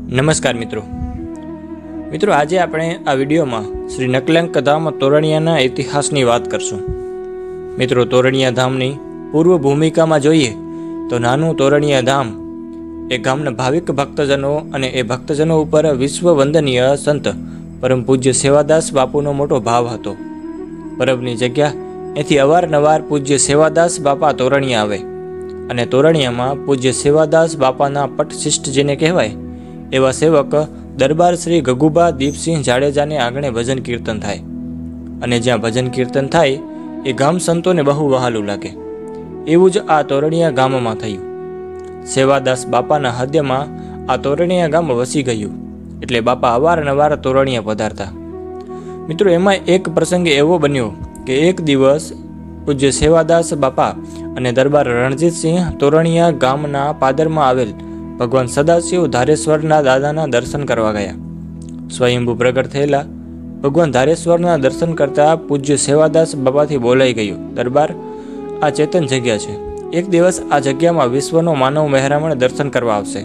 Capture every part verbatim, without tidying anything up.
नमस्कार मित्रों मित्रों आज आपणे आ विडियो में श्री नकलंक धाम तोरणियाना इतिहासनी वात करशुं। मित्रों तोरणिया धामनी पूर्व भूमिका में जोईए तो नानुं तोरणिया धाम ए गामना भाविक भक्तजनों अने ए भक्तजनों उपर विश्व वंदनीय संत परम पूज्य सेवादास बापूनो मोटो भाव हतो। परबनी जग्या एथी अवारनवार पूज्य सेवादास बापा तोरणिया आवे अने तोरणियामां पूज्य सेवादास बापाना पटशिष्ट जेने कहेवाय एवा सेवक दरबार श्री गगुबा दीपसिंह जाडेजाने आंगणे भजन कीर्तन थाय अने ज्यां भजन कीर्तन थाय ए गाम संतोने बहु वहालू लागे। एवुं ज आ तोरणिया गाममां थयुं। सेवादास बापाना हृदयमां आ तोरणिया गाम वसी गयुं एटले बापा अवारनवार तोरणिया पधारता। मित्रों एमां एक प्रसंग एवो बन्यो के एक दिवस पूज्य सेवादास बापा अने दरबार रणजीत सिंह तोरणिया गामना पादरमां आवेल भगवान सदाशिव धारेश्वरना दादाना दर्शन करवा गया। स्वयंभू प्रगट थयेला भगवान धारेश्वरना दर्शन करता पूज्य सेवादास बापाथी बोलाई गयुं, दरबार आ चेतन जग्या छे, एक दिवस आ जग्यामां विश्वनो मानव महेरामण दर्शन करवा आवशे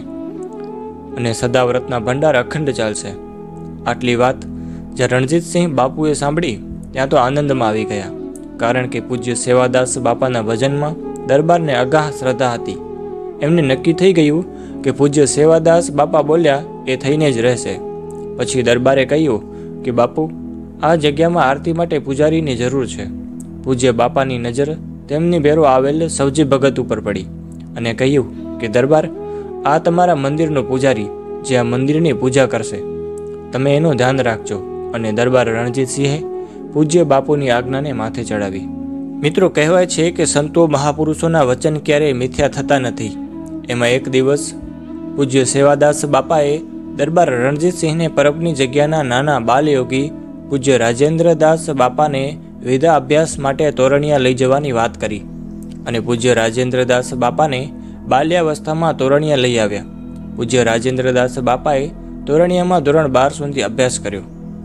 अने सदाव्रतना भंडार अखंड चालशे। आटली वात ज्यां रणजीत सिंह बापुए सांभળી त्यां तो आनंदमां आवी गया, कारण के पूज्य सेवादास बापाना भजनमां दरबारने अगाह श्रद्धा हती। एमने नक्की थई गयुं के पूज्य सेवादास बापा बोल्या ए थईने ज रहेशे। पछी दरबारे कह्युं के बापू आ जग्यामां आरती माटे पुजारीनी जरूर छे। पूज्य बापानी नजर तेमनी भेरो आवेल सवजी भगत उपर पड़ी अने कह्युं के दरबार आ तमारा मंदिरनो पुजारी जे आ मंदिरनी पूजा करशे, तमे एनो ध्यान राखजो। अने दरबार रणजीत सिंहे पूज्य बापूनी आज्ञाने माथे चढ़ावी। मित्रों कहेवाय छे के संतो महापुरुषोना वचन क्यारेय मिथ्या थता नथी। एमां एक दिवस पूज्य सेवादास बापाए दरबार रणजीत सिंह ने परबनी जग्याना नाना बालयोगी पूज्य राजेन्द्रदास बापाने विधा अभ्यास माटे तोरणिया लई जवानी वात करी अने पूज्य राजेन्द्रदास बापाने बाल्यावस्थामां तोरणिया लई आव्या। पूज्य राजेन्द्रदास बापाए तोरणियामां धोरण बार सुधी अभ्यास कर्यो।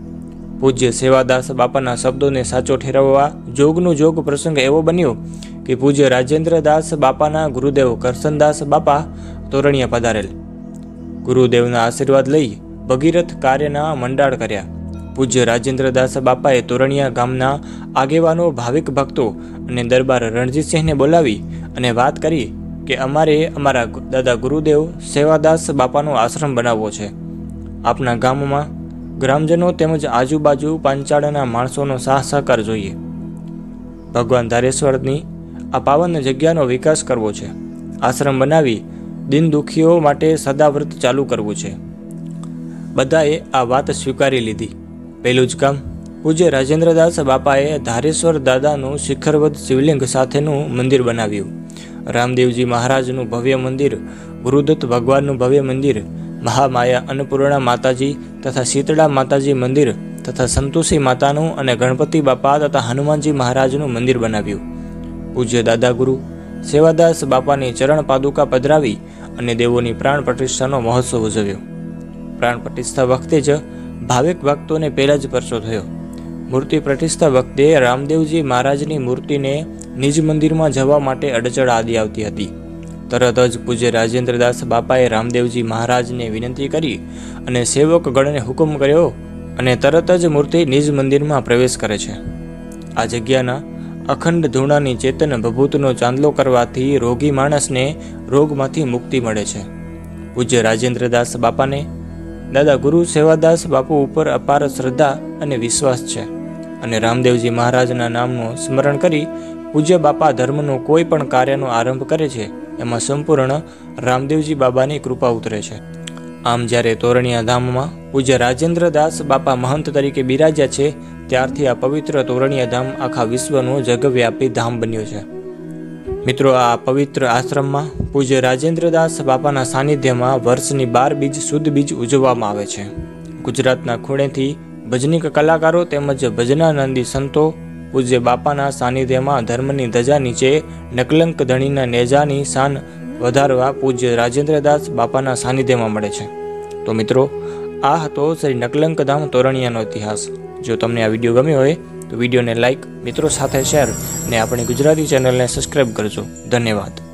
पूज्य सेवादास बापाना शब्दोने साचो ठेरववा जोगनो जोग प्रसंग एवो बन्यो कि पूज्य राजेन्द्रदास बापाना गुरुदेव करसनदास बापा तोरणिया पधारेल। गुरुदेवना आशीर्वाद लई भगीरथ कार्यना मंडाळ कर्या। पूज्य राजेन्द्रदास बापाए तोरणिया गामना आगेवानो भाविक भक्तो अने दरबार रणजीत सिंहने बोलावी अने वात करी के अमारे अमारा दादा गुरुदेव सेवादास बापानो आश्रम बनावવો છે। आपना गाममां ग्रामजनों तेमज आजूबाजू પાંચાળના માણસોનો સાહ સહકાર જોઈએ। भगवान धारेश्वरनी आ पावन जग्यानो विकास करवो छे। आश्रम बनावी दिन दुखीओ माटे सदाव्रत चालू करवुं छे। बधाए आ वात स्वीकारी लीधी। पहेलुं ज काम पूज्य राजेन्द्रदास बापाए धारेश्वर दादानुं शिखरवत शिवलिंग साथेनुं मंदिर बनाव्युं। रामदेवजी महाराजनुं भव्य मंदिर, गुरुदत्त भगवाननुं भव्य मंदिर, महामाया अन्नपूर्णा माताजी तथा शीतला माताजी मंदिर तथा संतोषी मातानुं अने गणपति बापा तथा हनुमानजी महाराजनुं मंदिर बनाव्युं। पूज्य दादा गुरु सेवादास बापानी चरण पादुका पधरावी अने देवोनी प्राण प्रतिष्ठानो महोत्सव उजव्यो। प्राण प्रतिष्ठा वखते ज भाविक भक्तोने पहेला ज परसो थयो। मूर्ति प्रतिष्ठा वखते रामदेवजी महाराजनी मूर्तिने निज मंदिरमां जवा माटे अडचण आदि आवती हती। तरत ज पूज्य राजेन्द्रदास बापाए रामदेवजी महाराजने विनंती करी अने सेवक गणने हुकुम कर्यो अने तरत ज मूर्ति निज मंदिरमां प्रवेश करे छे। आ जग्याना अखंड धूणानी चेतन भभूतनो चांदलो करवाथी रोगी माणसने रोगमांथी मुक्ति मळे छे। पूज्य राजेन्द्रदास बापाने दादा गुरु सेवादास बापू उपर अपार श्रद्धा अने विश्वास छे अने रामदेवजी महाराजना नामनुं स्मरण करी पूज्य बापा धर्मनो कोई पण कार्यनो आरंभ करे छे एमां संपूर्ण रामदेवजी बाबानी कृपा उतरे छे। आम ज्यारे तोरणिया धाममां पूज्य राजेन्द्रदास बापा महंत तरीके बिराज्या छे त्यारथी आ पवित्र तोरणिया धाम आखा विश्वनो जगव्यापी धाम बन्यो छे। मित्रों आ पवित्र आश्रममां पूज्य राजेन्द्रदास बापाना सानिध्यमां वर्षनी बार बीज शुद्ध बीज उजववामां आवे छे। गुजरातना खूणेथी भजनिक कलाकारो तेमज भजनानंदी संतो पूज्य बापाना सानिध्यमां धर्मनी धजा नीचे नकलंक धણીના નેજાની શાન વધારવા पूज्य राजेन्द्रदास बापाना सानिध्यमां મળે છે। तो मित्रों आ हतो श्री नकलंक धाम तोरणियानो इतिहास। जो तमने आ विडियो गम्यो होय तो विडियो ने लाइक, मित्रों साथे शेर ने अपनी गुजराती चेनल ने सब्सक्राइब करजो। धन्यवाद।